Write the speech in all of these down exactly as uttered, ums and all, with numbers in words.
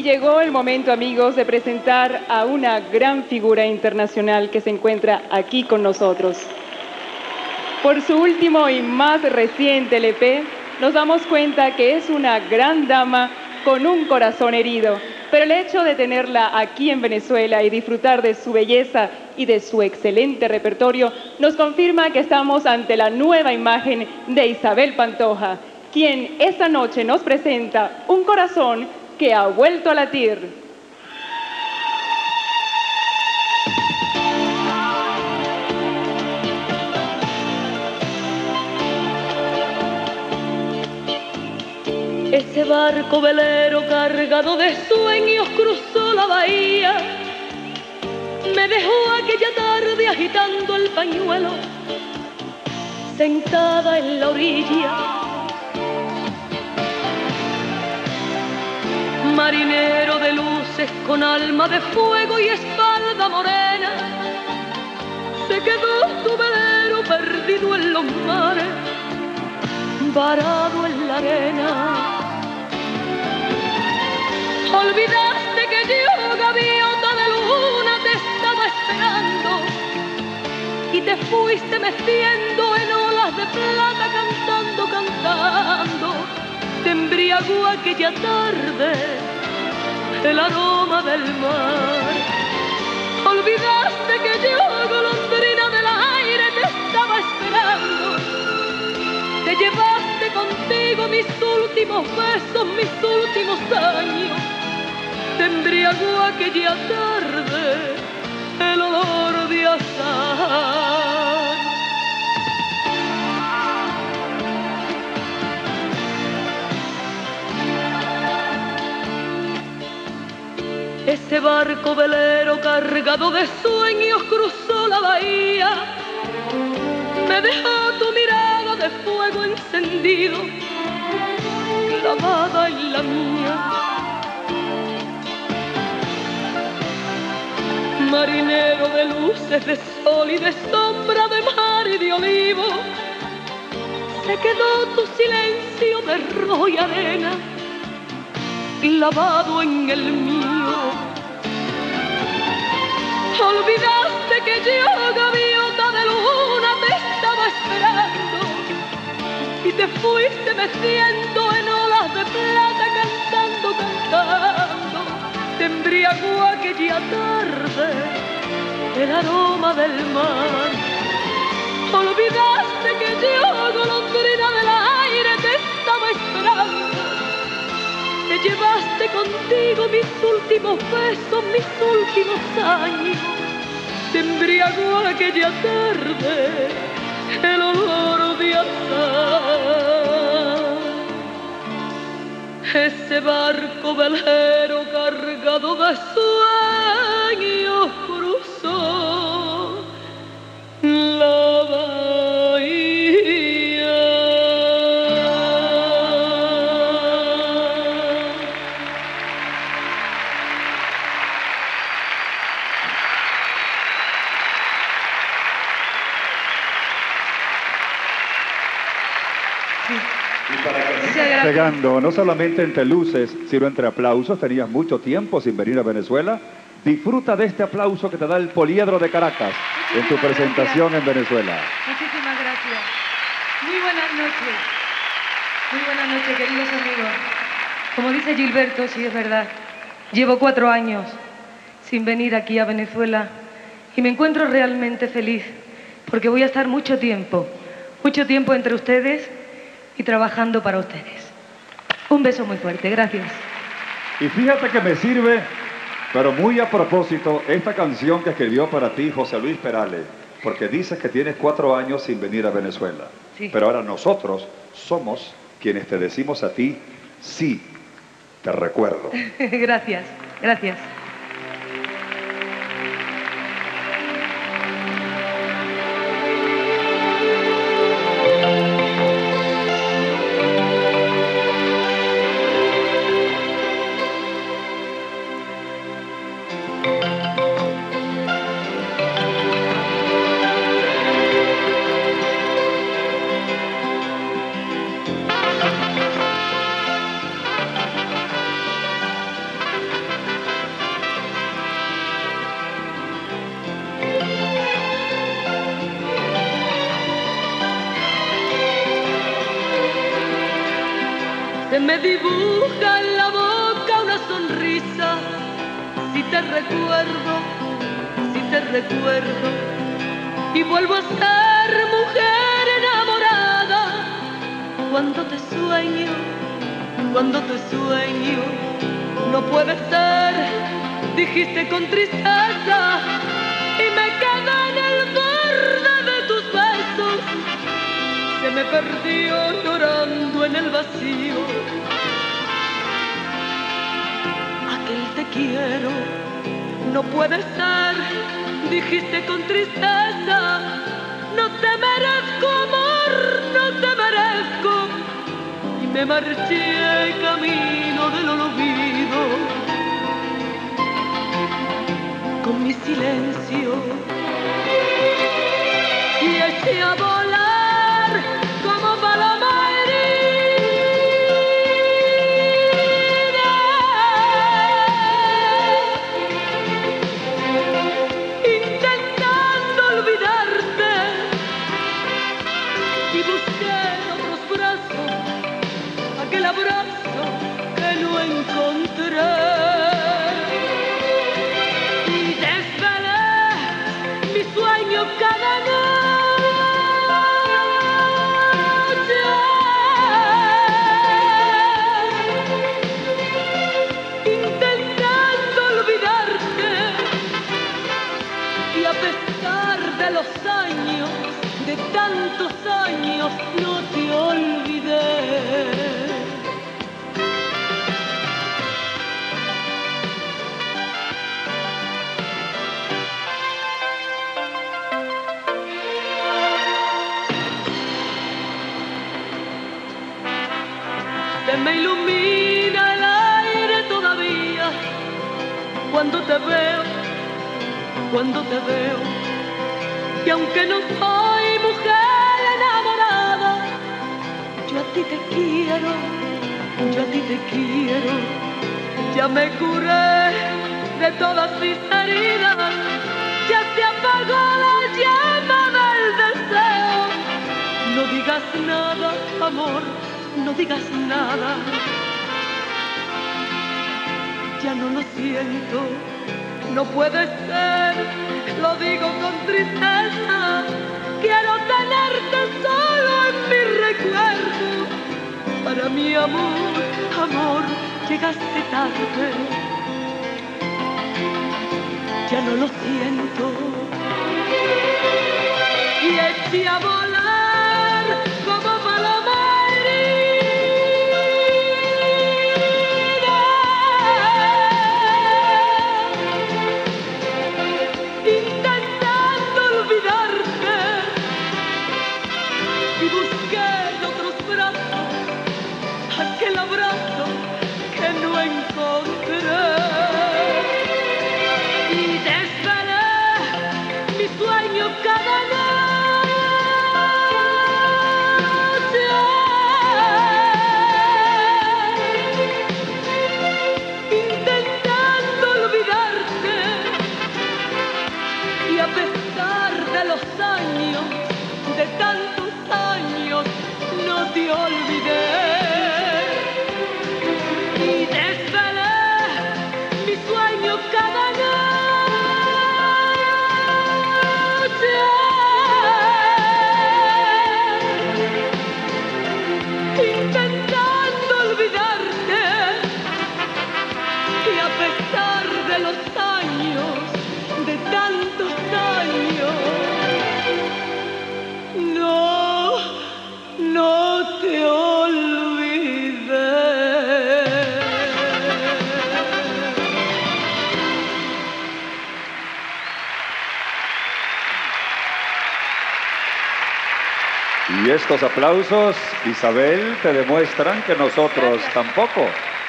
llegó el momento, amigos, de presentar a una gran figura internacional que se encuentra aquí con nosotros. Por su último y más reciente L P, nos damos cuenta que es una gran dama con un corazón herido, pero el hecho de tenerla aquí en Venezuela y disfrutar de su belleza y de su excelente repertorio nos confirma que estamos ante la nueva imagen de Isabel Pantoja, quien esta noche nos presenta un corazón que ha vuelto a latir. Ese barco velero cargado de sueños cruzó la bahía. Me dejó aquella tarde agitando el pañuelo, sentada en la orilla. Marinero de luces con alma de fuego y espalda morena, se quedó tu velero perdido en los mares, varado en la arena. Olvidaste que yo, gaviota de luna, te estaba esperando y te fuiste meciendo en olas de plata, cantando, cantando. Te embriagó aquella tarde el aroma del mar. Olvidaste que yo, golondrina del aire, te estaba esperando. Te llevaste contigo mis últimos besos, mis últimos años. Te embriagó aquella tarde el olor de azahar. Ese barco velero cargado de sueños cruzó la bahía. Me dejó tu mirada de fuego encendido, clavada en la mía. Marinero de luces, de sol y de sombra, de mar y de olivo, se quedó tu silencio de rojo y arena, clavado en el mío. Olvidaste que yo, gaviota de luna, te estaba esperando y te fuiste meciendo en olas de plata, cantando, cantando. Te embriagó aquella tarde el aroma del mar. Olvidaste que yo, golondrina del aire, te estaba esperando. Te llevaste contigo mis últimos besos, mis últimos años. Te embriagó aquella tarde el olor de azahar. Ese barco velero cargado de sueños cruzó la bahía. Y para que sigas pegando, no solamente entre luces, sino entre aplausos, tenías mucho tiempo sin venir a Venezuela. Disfruta de este aplauso que te da el Poliedro de Caracas en tu presentación en Venezuela. Muchísimas gracias. Muy buenas noches. Muy buenas noches, queridos amigos. Como dice Gilberto, sí es verdad. Llevo cuatro años sin venir aquí a Venezuela y me encuentro realmente feliz porque voy a estar mucho tiempo, mucho tiempo entre ustedes y trabajando para ustedes. Un beso muy fuerte, gracias. Y fíjate que me sirve, pero muy a propósito, esta canción que escribió para ti José Luis Perales, porque dices que tienes cuatro años sin venir a Venezuela. Sí. Pero ahora nosotros somos quienes te decimos a ti, sí, te recuerdo. Gracias, gracias. me dibuja en la boca una sonrisa. Si te recuerdo, si te recuerdo, y vuelvo a ser mujer enamorada. Cuando te sueño, cuando te sueño, no puede ser, dijiste con tristeza, y me quedé en el borde de tus besos. Se me perdió llorando en el vacío. Aquel te quiero, no puede ser, dijiste con tristeza. No te merezco, amor, no te merezco. Y me marché camino del olvido. Con mi silencio y eché a volar como paloma herida, intentando olvidarte, y busqué otros brazos, aquel abrazo que no encontré. Cada noche, intentando olvidarte, y a pesar de los años, de tantos años, no te olvidé. Se me ilumina el aire todavía cuando te veo, cuando te veo. Y aunque no soy mujer enamorada, yo a ti te quiero, yo a ti te quiero. Ya me curé de todas mis heridas, ya se apagó la llama del deseo. No digas nada, amor, no digas nada, ya no lo siento, no puede ser, lo digo con tristeza, quiero tenerte solo en mi recuerdo. Para mi amor, amor, llegaste tarde, ya no lo siento, y eché a volar como paloma. Aquel abrazo que no encontré, y desvelé mi sueño cada noche, intentando olvidarte, y a pesar de los años, de tantos años, no te olvidé. Y desvelé mi sueño cada noche, intentando olvidarte, y a pesar de los años, de tantos años, no, no te olvidé. Y estos aplausos, Isabel, te demuestran que nosotros tampoco.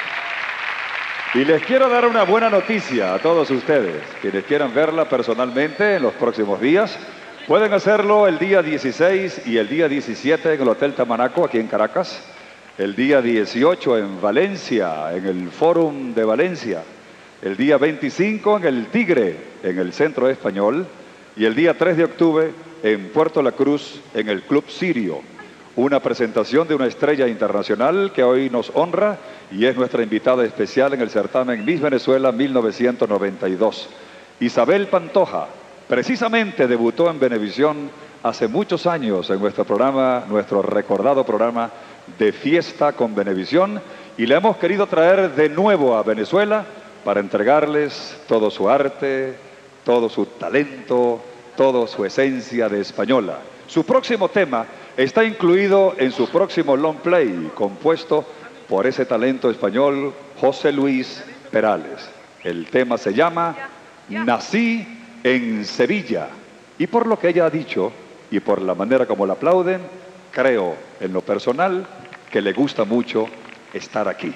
Y les quiero dar una buena noticia a todos ustedes. Quienes quieran verla personalmente en los próximos días, pueden hacerlo el día dieciséis y el día diecisiete en el Hotel Tamanaco, aquí en Caracas. El día dieciocho en Valencia, en el Fórum de Valencia. El día veinticinco en el Tigre, en el Centro Español. Y el día tres de octubre en Puerto La Cruz, en el Club Sirio. una presentación de una estrella internacional que hoy nos honra y es nuestra invitada especial en el certamen Miss Venezuela mil novecientos noventa y dos. Isabel Pantoja, precisamente debutó en Venevisión hace muchos años en nuestro programa, nuestro recordado programa de Fiesta con Venevisión, y la hemos querido traer de nuevo a Venezuela para entregarles todo su arte, todo su talento, toda su esencia de española. Su próximo tema está incluido en su próximo long play, compuesto por ese talento español José Luis Perales. El tema se llama Nací en Sevilla. Y por lo que ella ha dicho y por la manera como la aplauden, creo en lo personal que le gusta mucho estar aquí.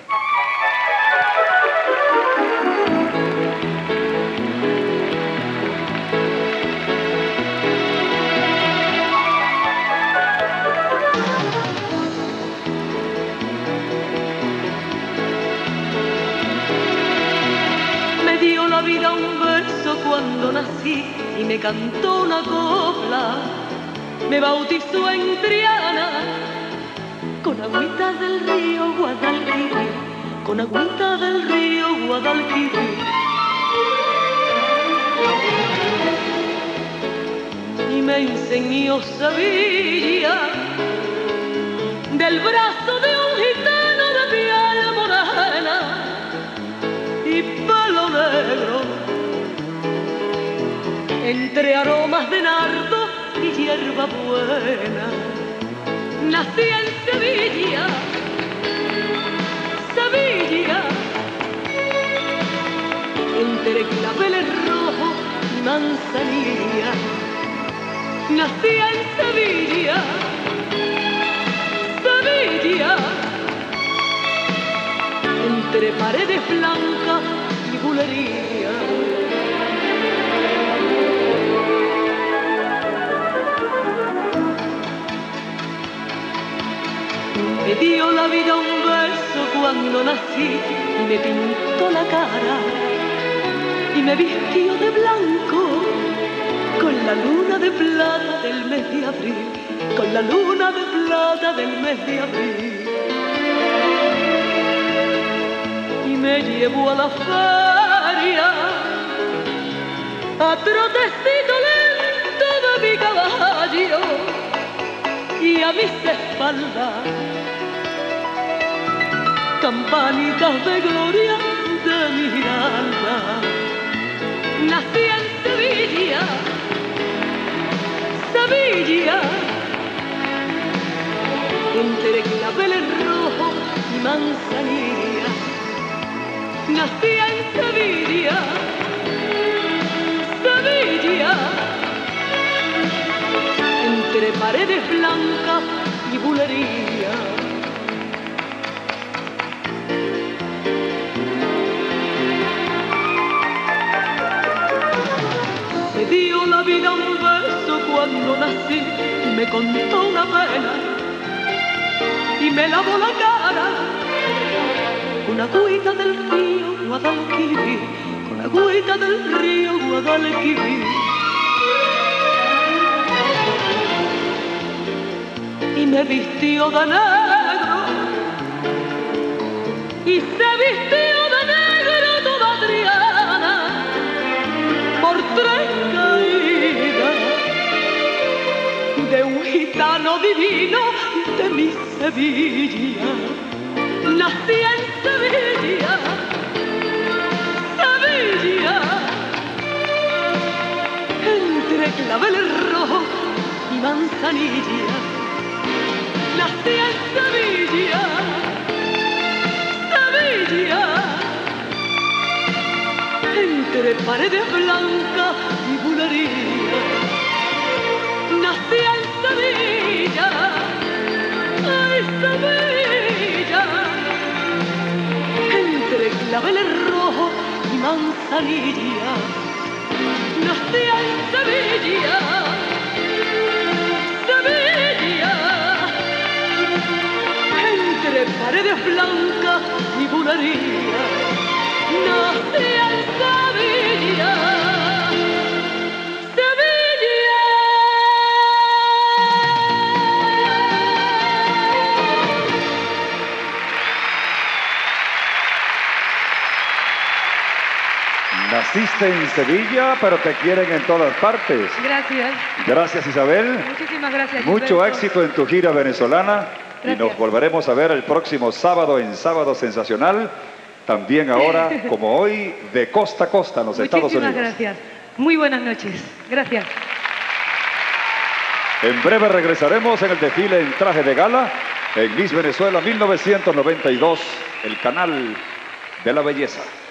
Me dio la vida un verso cuando nací y me cantó una copla. Me bautizó en Triana con agüita del río Guadalquivir, con agüita del río Guadalquivir. Y me enseñó Sevilla del brazo de un gitano de piel morena y pelo negro, entre aromas de nardo y hierba buena. Nací en Sevilla, Sevilla, entre claveles rojos y manzanilla. Nací en Sevilla, Sevilla, entre paredes blancas y bulería. Me dio la vida un beso cuando nací y me pintó la cara y me vistió de blanco con la luna de plata del mes de abril, con la luna de plata del mes de abril. Y me llevó a la feria a trotecito lento de mi caballo y a mis espaldas campanitas de gloria de Miranda. Nací en Sevilla, Sevilla, entre claveles rojos y manzanilla. Nací en Sevilla, Sevilla, entre paredes blancas y bulería. Me dio la vida un beso cuando nací y me contó una pena y me lavó la cara con agüita del río Guadalquivir, con agüita del río Guadalquivir. Y me vistió de negro y se vistió de negro toda Triana por tres caídas de un gitano divino de mi Sevilla. Nací en Sevilla, Sevilla, entre claveles rojos y manzanilla. Nací en Sevilla, Sevilla, entre paredes blancas y bulería. Nací en Sevilla, ay Sevilla, entre claveles rojos y manzanilla. Nací en Sevilla, Sevilla, entre paredes blancas y bulería. Nací en Sevilla, Sevilla. Naciste en Sevilla, pero te quieren en todas partes. Gracias. Gracias, Isabel. Muchísimas gracias. Mucho Gilberto. éxito en tu gira venezolana. Gracias. Y nos volveremos a ver el próximo sábado en Sábado Sensacional. También ahora, como hoy, de costa a costa en los Estados Unidos. Muchísimas gracias. Muy buenas noches. Gracias. En breve regresaremos en el desfile en traje de gala en Miss Venezuela mil novecientos noventa y dos, el canal de la belleza.